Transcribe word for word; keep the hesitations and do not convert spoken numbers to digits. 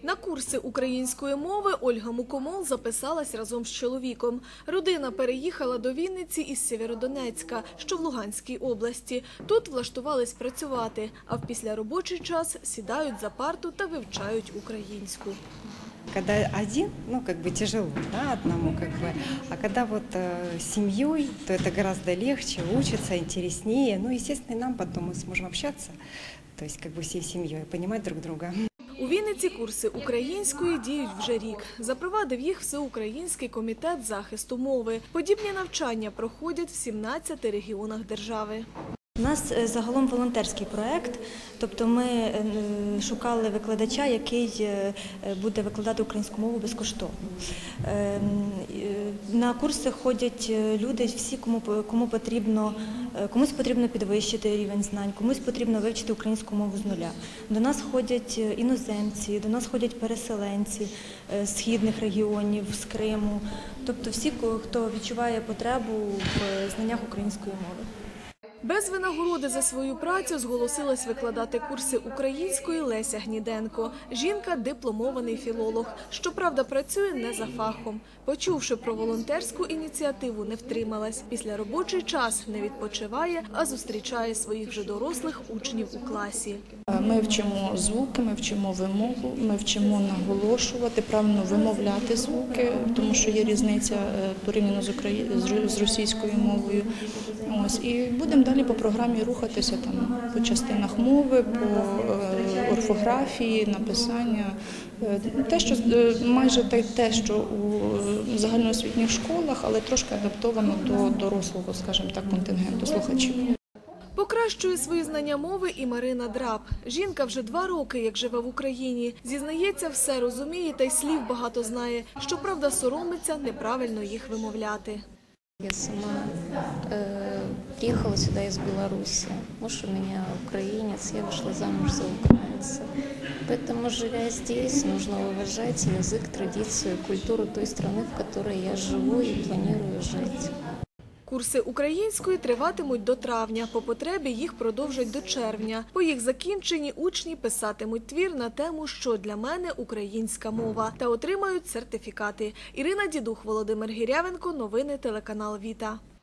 На курси української мови Ольга Мукомол записалась разом з чоловіком. Родина переїхала до Вінниці із Сєвєродонецька, що в Луганській області. Тут влаштувались працювати, а в післяробочий час сідають за парту та вивчають українську. Когда один, ну, как бы тяжело, да, одному, как бы, а когда вот э, с семьей, то это гораздо легче, учиться, интереснее, ну, естественно, и нам потом мы сможем общаться, то есть, как бы, всей семьей, понимать друг друга. У Вінниці курси української діють вже рік. Запровадив їх Всеукраїнський комітет захисту мови. Подібні навчання проходять в сімнадцяти регіонах держави. У нас загалом волонтерський проєкт, тобто ми шукали викладача, який буде викладати українську мову безкоштовно. На курси ходять люди, всі, кому, кому потрібно, комусь потрібно підвищити рівень знань, комусь потрібно вивчити українську мову з нуля. До нас ходять іноземці, до нас ходять переселенці з східних регіонів, з Криму, тобто всі, хто відчуває потребу в знаннях української мови. Без винагороди за свою працю зголосилась викладати курси української Леся Гніденко. Жінка – дипломований філолог. Щоправда, працює не за фахом. Почувши про волонтерську ініціативу, не втрималась. Після робочий час не відпочиває, а зустрічає своїх вже дорослих учнів у класі. Ми вчимо звуки, ми вчимо вимову, ми вчимо наголошувати, правильно вимовляти звуки, тому що є різниця порівняно з, Украї... з російською мовою. Ось. І будемо далі по програмі рухатися там, по частинах мови, по орфографії, написання. Те, що, майже те, що у загальноосвітніх школах, але трошки адаптовано до дорослого, скажімо так, контингенту слухачів. Покращує свої знання мови і Марина Драб. Жінка вже два роки, як живе в Україні. Зізнається, все розуміє та й слів багато знає. Щоправда, соромиться неправильно їх вимовляти. Я сама э, приехала сюда из Беларуси. Муж у меня украинец, я вышла замуж за украинца. Поэтому, живя здесь, нужно уважать язык, традицию, культуру той страны, в которой я живу и планирую жить. Курси української триватимуть до травня, по потребі їх продовжать до червня. По їх закінченні учні писатимуть твір на тему «Що для мене українська мова» та отримають сертифікати. Ірина Дідух, Володимир Гірявенко, новини телеканал Віта.